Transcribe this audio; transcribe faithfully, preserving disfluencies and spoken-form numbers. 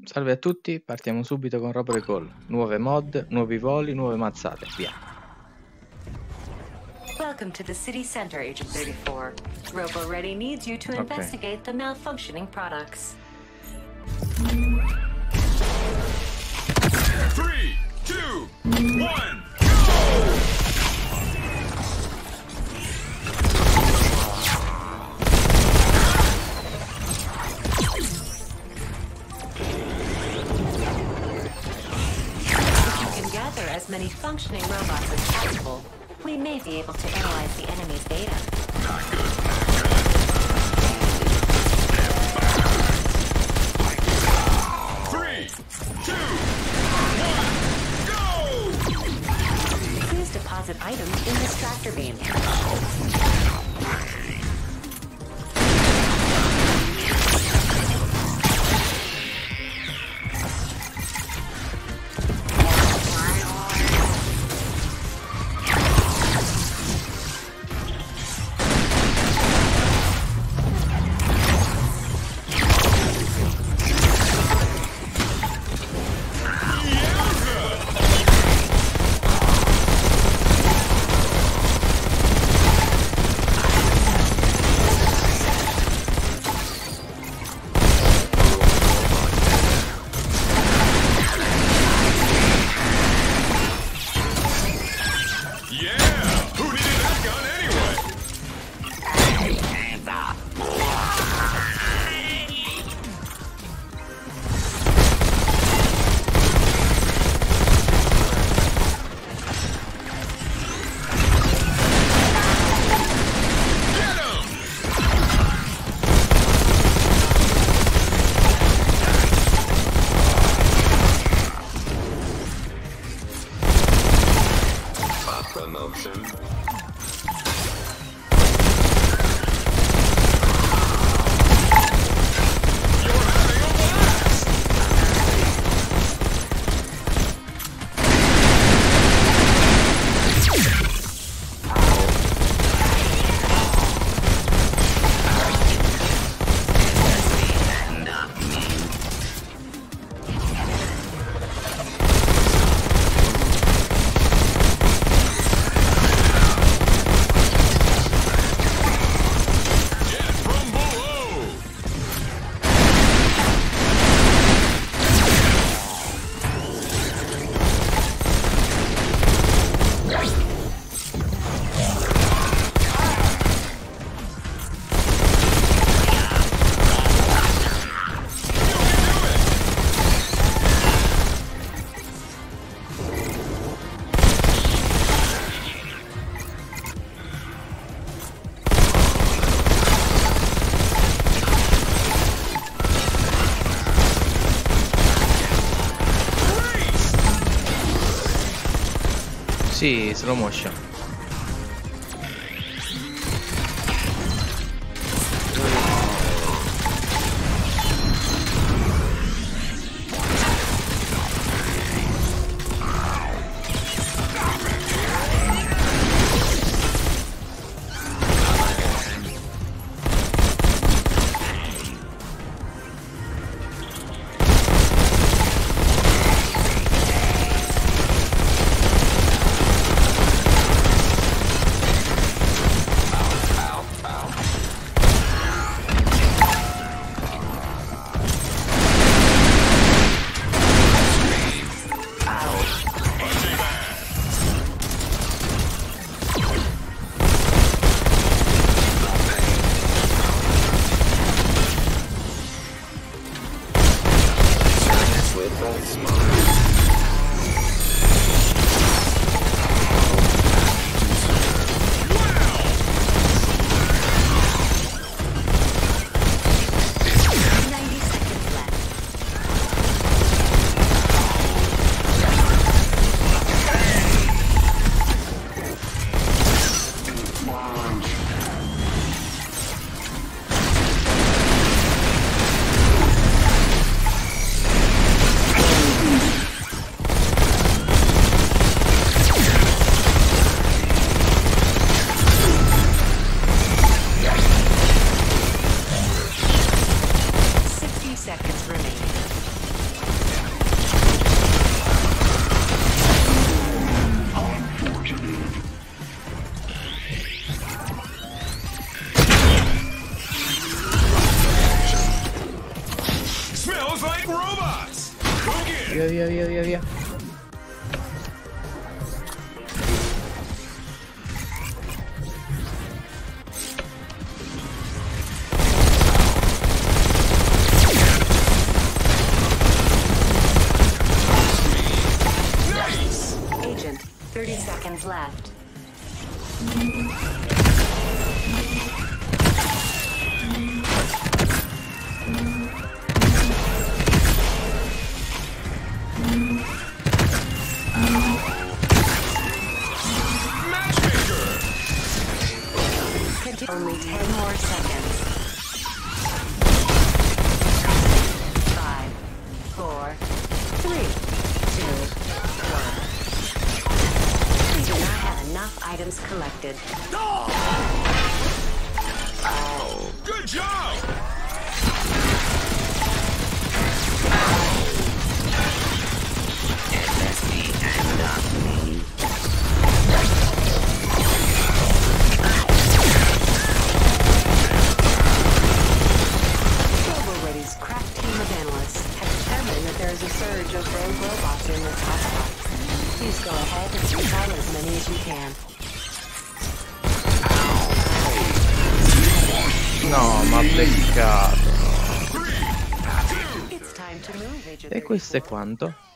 Salve a tutti, partiamo subito con Robo Recall. Nuove mod, nuovi voli, nuove mazzate, via. Welcome to the city center, Agent thirty-four. Robo Ready needs you to Okay. investigate the malfunctioning products. Three, two, one, go! If you can gather as many functioning robots as possible, we may be able to analyze the enemy's data. Three, two, one, go! Please deposit items in this tractor beam. Promotion. Sì, slow motion. Seconds remaining. like robots. Cook it. Via, via, via, via, via. Nice. Agent, thirty seconds left. Matchmaker. Conti- Only ten more seconds. Five, four, three, two, one. We do not have enough items collected. Good job. GlobalReady's crack team of analysts have determined that there is a surge of rogue robots in this hotspot. Please go ahead and recall as many as you can. No, ma peccato. It's time to move, Agent E questo è thirty-four. quanto?